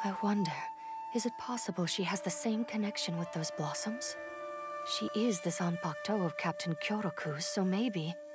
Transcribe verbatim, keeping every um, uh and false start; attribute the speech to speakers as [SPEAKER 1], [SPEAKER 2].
[SPEAKER 1] I wonder, is it possible she has the same connection with those blossoms? She is the Zanpakuto of Captain Kyoroku, so maybe...